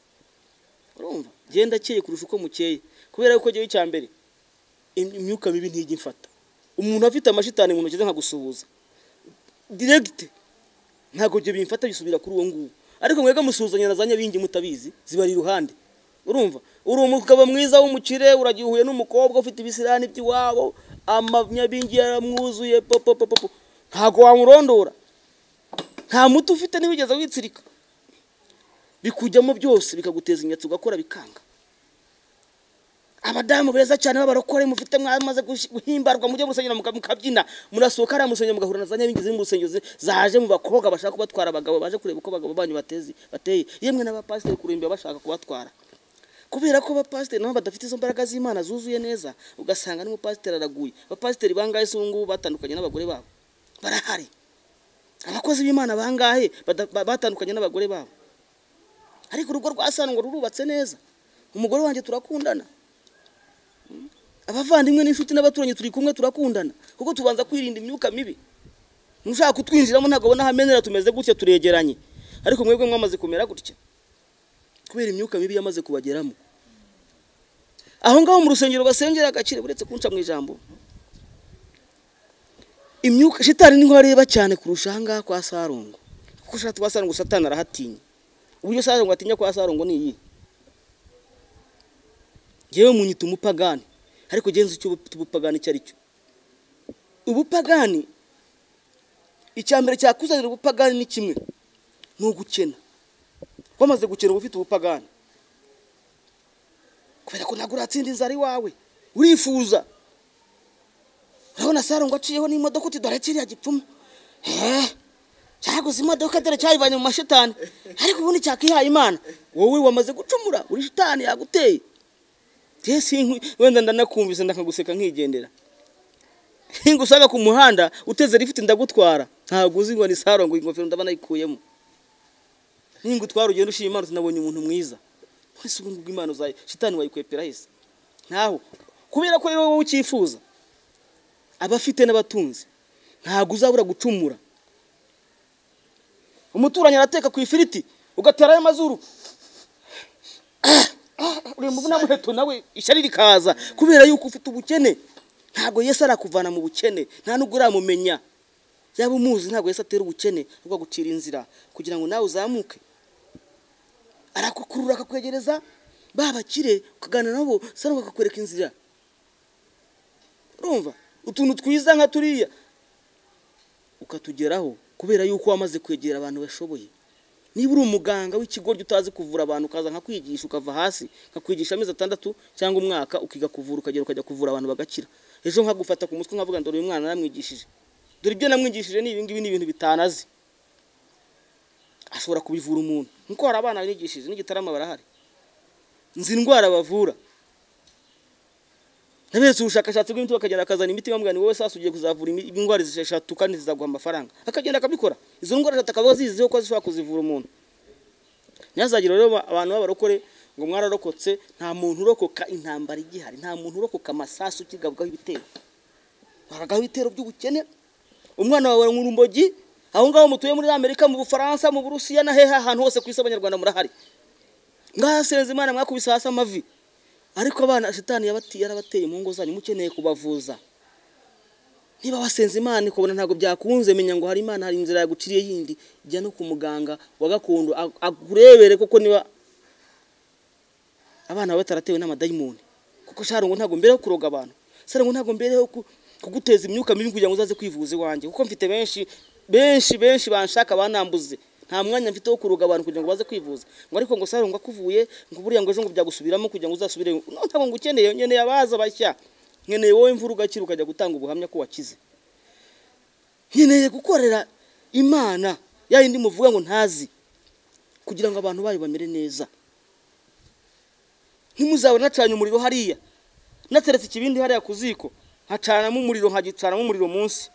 urumva je ndakeye kurusha uko mukeye kubera yuko jewe cyambere imyuka mibi ntijye mfata umuntu afite amashitani mu ntoki nka gusuhuza direct ntago je bimfata bisubira kuri uwo nguwo ariko mwega musuhuzanya nazanya bingi mutabizi zibari iruhande urumva uri umugabo mwiza w'umukire uragihuye n'umukobwa ufite ibisirani by'iwabo amanyabingi yaramwuzuye popo popo ntago wamurondora nta mutu ufite nibigeza witsirika bikujyamo byose bikaguteza inyatsi ugakora bikanga abadamu beza cyane babarokore mufite mwamaze guhimbarwa mujye musenyera mukabyina murasohoka ara musenyera mugahura nazanya bingize mu rusengero zaje mu bakobwa bashaka kubatwara abagabo baje kureba uko abagabo banyu batezi bateye yemwe n'abapasiteri kurimba bashaka kubatwara kubera ko abapasiteri nabo badafite izo mbaraga z'Imana zuzuye neza ugasanga ni umupasiteri araguye abapasiteri bangaye sungu batandukanye n'abagore babo barahari abakozi b'Imana bangahe batandukanye n'abagore babo ariko urugo rwa Salongo rurubatse neza umugore wanjye turakundana abavandimwe n'inshuti n'abaturanye turi kumwe turakundana kuko tubanza kwirinda imyuka mibi nushaka kutwinjiramo ntago bona hamenera tumeze gutya turegeranye ariko mwebwe mwamaze kumera gutya kubera imyuka mibi yamaze kubageramo aho ngaho mu rusengero basengera agakire buretse kunca mu ijambo imyuka shitani niho areba cyane kurusha hanga kwa Salongo kuko shatu kwa Salongo satani arahatinya uburyo Salongo atinya kwa Salongo ni iyi jewe munyita umupagani ariko genza icyo ubupagani cyari cyo ubupagani icyambere cyakuzanira ubupagani ni kimwe no gukena wamaze gukena ufite ubupagani kubera ko nagura atsinda inzari wawe urifuza urabona Salongo aciyeho n'imodoka uti dore kiriya gipfumu eh cyaguze imodoka dore cyayivanye mu mashitani ariko ubundi cyakihaye Imana wowe wamaze gucumura uri shitani yaguteye tesi wenda ndanakumvise ndakaguseka nkigendera hingusaga ku muhanda uteze rifite ndagutwara ntago uzi ngo ni Salongo ingofero ndabana ikuyemo ningu twara ugenda ushima Imana tunabonye umuntu mwiza wese ubungu bw'Imana uzaye shitani wayikwepera hese ntaho kubera ko rero wowe ukifuza abafite n'abatunzi ntago uzabura gucumura umuturanye arateka ku ifiriti ugatera y'amazuru uri mubuna muheto nawe ishyari rikaza kubera yuko ufite ubukene ntago Yesu arakuvana mu bukene nta nubwo uramumenya yaba umuzi ntago Yesu atera ubukene ubwo gucira inzira kugira ngo nawe uzamuke arakukurura akakwegereza babakire ukagana nabo Salongo akakwereka inzira urumva utuntu twiza nka turiya ukatugeraho kubera yuko wamaze kwegera abantu bashoboye. Niba uri umuganga w'ikigoryi utazi kuvura abantu ukaza nka kwigisha ukava hasi nkakwigisha amezi atandatu cyangwa umwaka ukiga kuvura ukagera ukajya kuvura abantu bagakira. Ejo nkagufata ku mutwe nkavuga ndore uyu mwana namwigishije. Dore ibyo namwigishije ni ibingibi ni ibintu bitanazi. Ashobora kubivura umuntu. Nkuko hari abana nigishije n'igitarama barahari. Nzi indwara bavura. Nabetse ubushakashatsi bw'imiti bakagenda akazana imiti bamubwira ni wowe sasa ugiye kuzavura indwara zishatu kandi zizaguha amafaranga. Akagenda akabikora. Izo ndwara zitakabaho ziziho ko zishobora kuzivura umuntu. Nyazagira rero abantu b'abarokore ngo mwararokotse nta muntu urokoka intambara igihari, nta muntu urokoka amasasu kigabwaho ibitero. Baragaho ibitero by'ubukene. Umwana wawe nk'urumbogi aho ngaho mutuye muri Amerika, mu Bufaransa, mu Burusiya na hehe ahantu hose ku isi Abanyarwanda murahari. Ngasenze Imana mwakubise hasi amavi. Ariko abana shitani yabati yarabateye mu ngo zanyu mukeneye kubavuza. Niba wasenze Imana ikobona ntago byakunze menya ngo hari Imana hari inzira yaguciriye yindi jya no ku muganga wa gakondo akurebere koko niba abana bataratewe n'amadayimoni. Kuko Salongo ntago mbere yo kuroga abantu. Salongo ntago mbere yo kuguteza imyuka mibi kugira ngo uzaze kwivuza iwanjye. Kuko mfite benshi benshi benshi banshaka banambuze. Nta mwanya mfite wo kuroga abantu kugira ngo baze kwivuza. Ngo ariko ngo Salongo akuvuye ngo buriya ngo ejo ngo byagusubiramo kugira ngo uzasubire. No ntabwo ngukeneye nyeneye abaza bashya. Nkeneye wowe imvura ugakira ukajya gutanga ubuhamya ko wakize. Nkeneye gukorera Imana ya yindi muvuga ngo ntazi kugira ngo abantu bayo bamere neza. Ntimuzabe nacanye umuriro hariya. Nateretse ikibindi hariya kuziko. Hacanamo umuriro nkagicanamo umuriro munsi.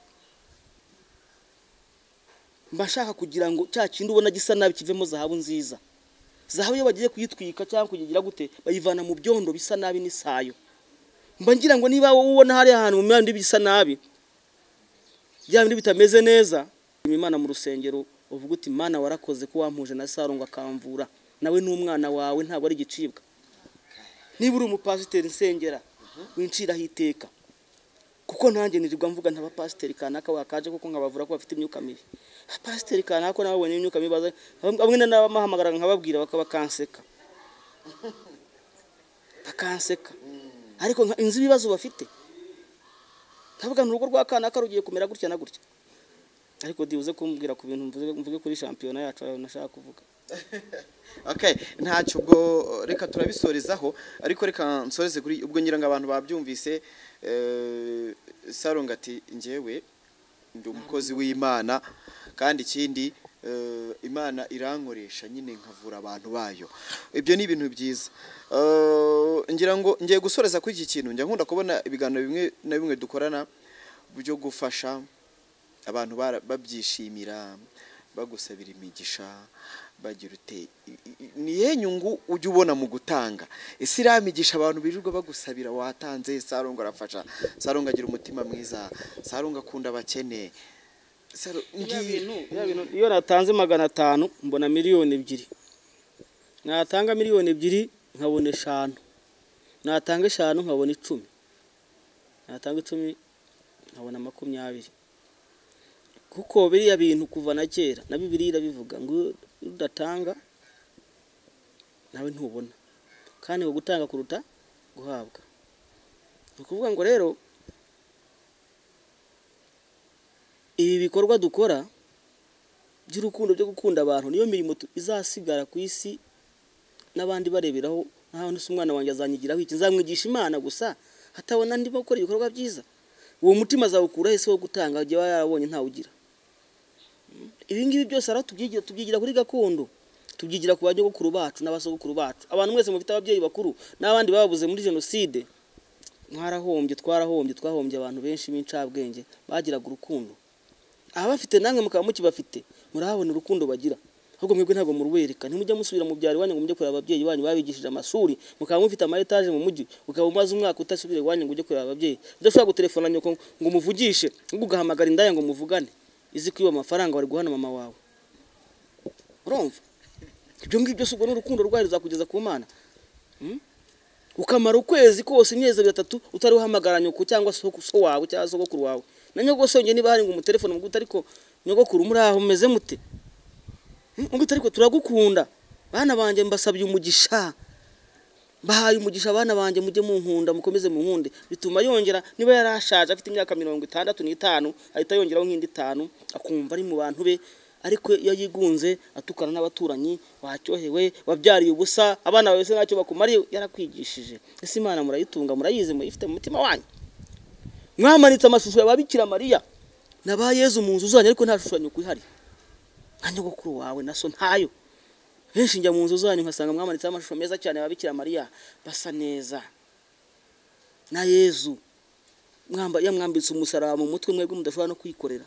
Mbashaka kugira ngo cya kindi ubona gisa nabi kivemo zahabu nziza. Zahabu iyo bagiye kuyitwika cyangwa kugigira gute bayivana mu byondo bisa nabi n'isayo. Mba ngira ngo niba wowe ubona hari ahantu mu myandi bisa nabi bya bindi bitameze neza, Imana mu rusengero uvuga uti Imana warakoze ko wampuje na Salongo akamvura nawe n'umwana wawe ntabwo ari igicibwa. Niba uri umupasiteri nsengera wincira hiteka kuko nanjye nirirwa mvuga ntaba pasiteri kanaka wakaje kuko nkabavura ko bafite imyuka mibi. Pasiteri kanaka nawe wabonye imyuka mibi bamwe n'abamahamagara nkababwira bakabakanseka bakanseka ariko inzi ibibazo bafite ntavuga n'urugo rwa kanaka rugiye kumera gutya na gutya. Ariko diuze kumbwira ku bintu mvuze mvuge kuri champion yacu nashaka kuvuga. Okay, ntacyo ubwo reka turabisorezaho ariko reka nsoreze kuri ubwo ngira ngo abantu babyumvise. eh Salongo ati ngewe ndi umukozi w'Imana kandi ikindi uh, Imana irankoresha nyine nkavura abantu bayo. Ibyo ni ibintu byiza. Uh, ngira ngo ngiye gusoreza kuri iki kintu njya nkunda kubona ibiganiro bimwe na bimwe dukorana byo gufasha abantu babyishimira bagusabira imigisha bagira ute ni yenyungu ujye ubona mu gutanga. Ese iramigisha abantu birirwa bagusabira watanze Salongo arafasha. Salongo agira umutima mwiza. Salongo akunda abakene. Iyo natanze magana atanu mbona miliyoni ebyiri. Natanga miliyoni ebyiri nkabona eshanu. Natanga eshanu nkabona icumi. Natanga icumi nkabona makumyabiri. Kuko biriya bintu kuva na kera na Bibiliya irabivuga ngo udatanga nawe ntubona kandi ngo gutanga kuruta guhabwa. Ukuvuga ngo rero ibi bikorwa dukora by'urukundo byo gukunda abantu niyo mirimo izasigara ku isi n'abandi bareberaho. Ntaho nise umwana wanjye azanyigiraho iki nzamwigisha Imana gusa hatabona ndi bakora ibikorwa byiza. Uwo mutima azawukura ese wo gutanga agiye yarabonye ntawe ugira. Ibi ngibi byose ara tubyigira tubyigira kuri gakondo, tubyigira ku banyogokuru bacu n'abasogokuru bacu. Abantu mwese mufite ababyeyi bakuru n'abandi babuze muri jenoside mwarahombye twarahombye twahombye abantu benshi b'incabwenge bagiraga urukundo. Abafite namwe mukaba mukibafite murahabona urukundo bagira. Ahubwo mwebwe ntabwo murwereka ntimujya musubira mu byaro wanyu ngo mujye kureba ababyeyi banyu babigishije amashuri mukaba mufite ama etage mu mujyi ukaba umaze umwaka utasubire wanyu ngo ujye kureba ababyeyi. Udashobora gutelefona nyoko ngo muvugishe ngo ugahamagara indaya ngo muvugane izi kwiba amafaranga bari guhana mama wawe. Urumva ibyo ngibyo subwo n'urukundo rwayo ruzakugeza ku Mana. Hmm? Ukamara ukwezi kose imyezi bitatu utari uhamagara nyoko cyangwa so wawe cyangwa sogokuru wawe na nyogosonge niba hari ngo umutelefone muguta ariko nyogokuru muri aho meze mute. Ngo ariko turagukunda bana banje mbasabye umugisha bahaye umugisha abana banjye mujye mu nkunda mukomeze mu nkunde bituma yongera niba yarashaje afite imyaka mirongo itandatu n'itanu ahita yongeraho nk'indi itanu akumva ari mu bantu be ariko iyo yigunze atukana n'abaturanyi wacyohewe wabyariye ubusa abana bawe se ntacyo bakumariye yarakwigishije ese Imana murayitunga murayize muyifite mu mutima wanyu mwamanitse amashusho ya Bikira Mariya na ba Yezu mu nzu zanyu ariko nta shushanyo kuhari nka nyogokuru wawe na so ntayo henshi njya mu nzu zanyu nkasanga mwamanitse amashusho meza cyane ya Bikira Mariya basa neza na Yezu mwamba yamwambitse umusaraba mu mutwe mwebwe mudashobora no kwikorera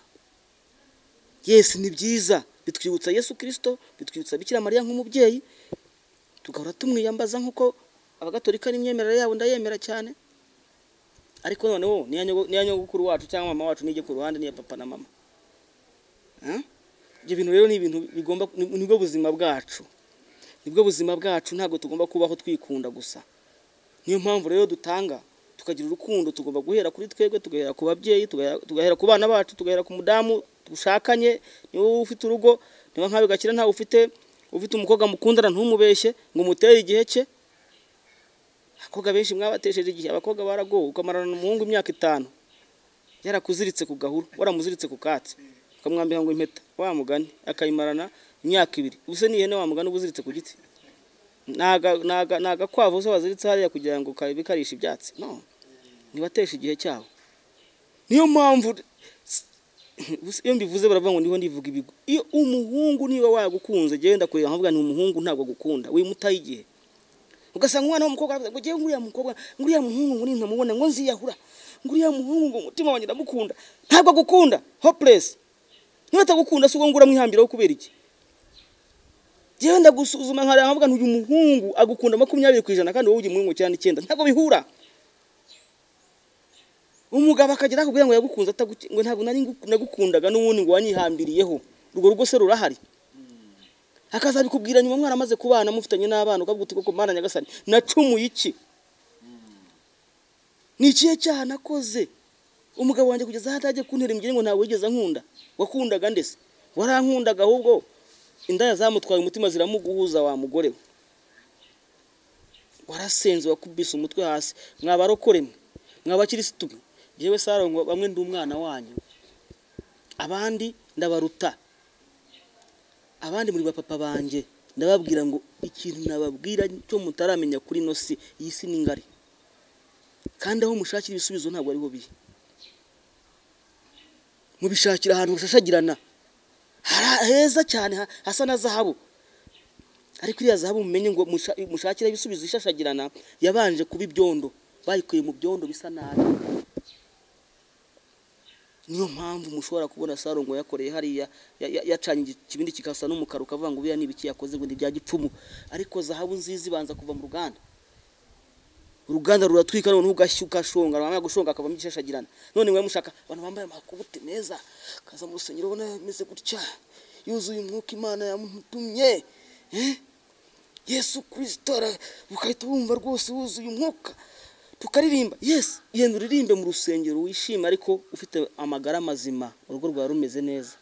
Yes ni byiza bitwibutsa Yesu Kristo bitwibutsa Bikira Mariya nk'umubyeyi tugahora tumwiyambaza nkuko abagatolika n'imyemerere yabo ndayemera cyane ariko noneho ni nyogokuru wacu cyangwa mama wacu nije ku ruhande ni papa na mama eh ibyo bintu rero ni ibintu bigomba nibwo buzima bwacu nibwo buzima bwacu ntago tugomba kubaho twikunda gusa niyo mpamvu rero dutanga tukagira urukundo tugomba guhera kuri twebwe tugahera ku babyeyi tugahera ku bana bacu tugahera ku mudamu dushakanye niwe ufite urugo niba nkawe gakira ntawe ufite ufite umukobwa mukundana ntumubeshye ngo mutere igihe cye abakobwa benshi mwabatesheje igihe abakobwa baragowe ukamarana n'umuhungu imyaka itanu yarakuziritse ku gahuru waramuziritse ku katsi ukamwambika ngo impeta wa mugani akayimarana imyaka ibiri ubuse ni ihene wa mugani ubuziritse ku giti naga naga naga kwavu zo baziritse hariya kugira ngo kabikarisha ibyatsi no nibatesha igihe cyawo niyo mpamvu iyo mbivuze baravuga ngo ndiho ndivuga ibigo iyo umuhungu niba wagukunze genda kureba nkavuga ni umuhungu ntabwo gukunda wimutaye igihe ugasanga umwana w'umukobwa ngo giye nguriya mukobwa nguriya muhungu ngo nintamubona ngo nziyahura nguriya muhungu ngo umutima wanjye ndamukunda ntabwo gukunda hopeless niba atagukunda se ubwo ngura mwihambiraho kubera iki genda gusuzuma nkareba nkavuga ntuyu muhungu agukunda makumyabiri ku ijana kandi wowe ugiye muri cyane icyenda ntabwo bihura umugabo akagira kugira ngo yagukunze ngo ntabwo nari nagukundaga n'ubundi ngo wanyihambiriyeho urwo rugo se rurahari akazabikubwira nyuma mwana amaze kubana mufitanye n'abana ukavuga koko Mana Nyagasani nacumuye iki ni ikihe cyaha nakoze umugabo wanjye kugeza hataje kuntera imigire ngo ntawe wigeze nkunda wakundaga ndese warankundaga ahubwo indaya zamutwaye umutima ziramuguhuza wa mugore warasenze wakubise umutwe hasi mwabarokore mwabakirisitu jewe Salongo bamwe ndi umwana wanyu abandi ndabaruta abandi muri bapapa banje ndababwira ngo ikintu nababwira cyo mutaramenya kuri no si iyi si ni ngari kandi aho mushakira ibisubizo ntabwo ari ho biri mubishakira ahantu ushashagirana heza cyane hasa na zahabu ariko iriya zahabu mumenye ngo mushakira ibisubizo ishashagirana yabanje kuba ibyondo bayikuye mu byondo bisa nabi niyo mpamvu mushobora kubona Salongo yakoreye hariya yacanye ikibindi kikasa n'umukara ukavuga ngo biya nibiki yakoze ngo ndibya gipfumu ariko zahabu nziza ibanza kuva mu ruganda uruganda ruratwika none ugashyuka shonga bamwe gushonga akava mu gishashagirana none mwe mushaka abantu bambaye amakubute meza kaza mu rusengero ubona meze gutya yuzuye umwuka Imana yamutumye eh Yesu Kristo ukahita wumva rwose wuzuye umwuka tukaririmba yes yenda uririmbe mu rusengero wishima ariko ufite amagara mazima urugo rwa rumeze neza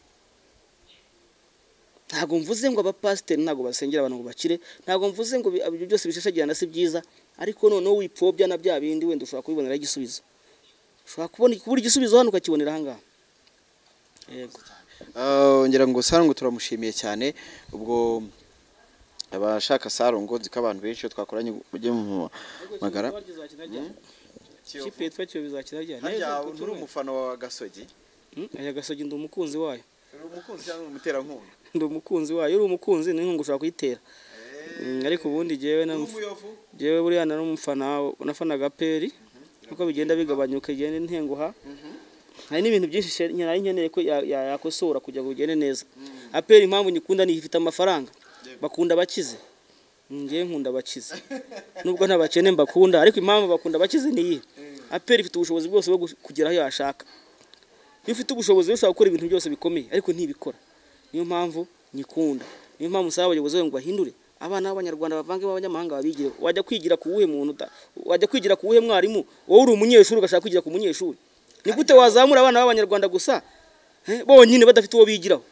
ntago mvuze ngo abapasiteri ntago basengera abantu ngo bakire ntago mvuze ngo ibyo byose bishashagirana si byiza ariko none wipfobya na bya bindi wenda ushobora kubibonera igisubizo ushobora kubona kubura igisubizo hano ukakibonera hanga yego uh, ngira ngo Salongo turamushimiye cyane ubwo abashaka Salongo zikabantu benshi twakoranye ujye mu magara kipe twacyo bizakira ryane neza uri umufana wa Gasogi aya Gasogi ndi umukunzi wayo uri umukunzi cyangwa umutera nkunga ndi umukunzi wayo uri umukunzi n'inkunga ushaka kuyitera ariko ubundi jewe na jewe buriya na n'umufana nafanaga peri uko bigenda bigabanyuka igende ntenguha hari n'ibintu byinshi nyaraye nkeneye ko yakosora kugira ngo ugende neza aperi impamvu nyikunda ni ifite amafaranga bakunda bakize ngiye nkunda bakize nubwo ntabakene mbakunda ariko impamvu bakunda bakize ni iyi aperi ifite ubushobozi bwose bwo kugera aho yashaka iyo ufite ubushobozi ushobora gukora ibintu byose bikomeye ariko ntibikora niyo mpamvu nyikunda niyo mpamvu usaba abayobozi ngo bahindure abana b'Abanyarwanda bavange b'abanyamahanga babigire wajya kwigira ku wuhe muntu wajya kwigira ku wuhe mwarimu wowe uri umunyeshuri ugashaka kwigira ku munyeshuri ni gute wazamura abana b'Abanyarwanda gusa bonyine badafite uwo bigiraho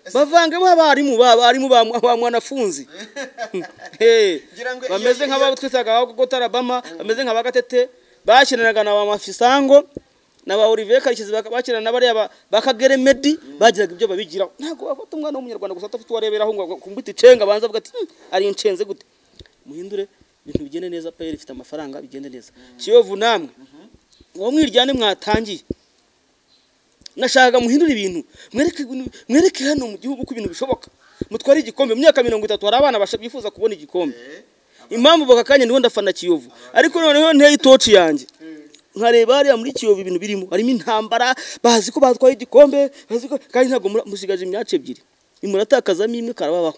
bavangemo abarimu babarimu ba mwanafunzi eh bameze nk'aba twitaga ko tarabama bameze nk'aba gatete bakinanaga na ba mafisango na ba Olivier Karekezi bakirana na bariya bakagere medi bagiraga ibyo babigira ntago bafata umwana w'umunyarwanda gusa atafite wareberaho ngo kumbita cenga banza avuga ati ari incenze gute muhindure ibintu bigende neza payeri ifite amafaranga bigende neza Kiyovu namwe uwo mwiryane mwatangiye nashaka muhindura ibintu mwereke mwereke hano mu gihugu ko ibintu bishoboka mutwari igikombe mu myaka mirongo itatu hari abana bashabyifuza kubona igikombe impamvu bakakanye ndiho ndafana Kiyovu ariko noneho nteye itoci yanjye nkareba hariya muri Kiyovu ibintu birimo harimo intambara bazi ko batwaye igikombe bazi ko kandi ntago musigaje imyace ebyiri imuratakaza mimwe karababaho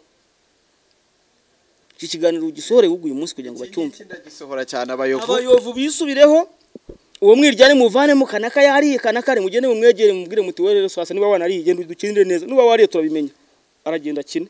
iki kiganiro ugisore uguye umunsi kugira ngo bacyumve ndagisohora cyane abayovu abayovu bisubireho uwo mwiryane muvane mu kanaka yari kanaka ari mugene mu mwegere mubwire muti werere swasa niba wana ari igenda dukinire neza niba wari turabimenya aragenda kine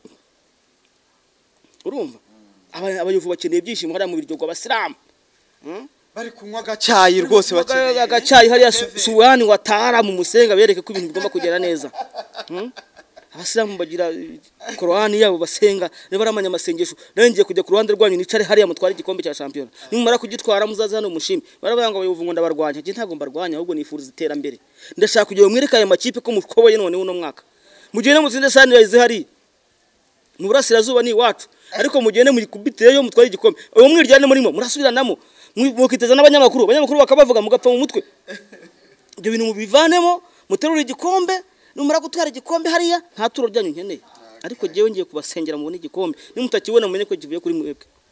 urumva abayovu bakeneye byishimo hariya mu biryo gw'abasilamu bari kunywa gacyayi rwose bakeneye agacyayi hariya suwani watara mu musenga bereke ko ibintu bigomba kugera neza abasilamu bagira Qur'ani yabo basenga niba ramanya amasengesho nangiye kujya ku ruhande rwanyu nicare hariya mutwara igikombe cya champion nimumara kugitwara muzaza hano mushime barabanga abayovu ngo ndabarwanya je ntago mbarwanya ahubwo nifuriza iterambere ndashaka kujya mwereka aya makipe ko mukoboye none uno mwaka mugene mutsinde Sunrise hari mu burasirazuba ni wacu ariko mugene muri kubiteyo mutwara igikombe uwo mwiryane murimo murasubiranamo mukiteza n'abanyamakuru abanyamakuru bakabavuga mugapfa mu mutwe ibyo bintu mubivanemo muterura igikombe numara gutwara igikombe hariya nta turo ryanyu nkeneye ariko jewe ngiye kubasengera mubone igikombe nimutakibona mumenye ko kivuye kuri mwebwe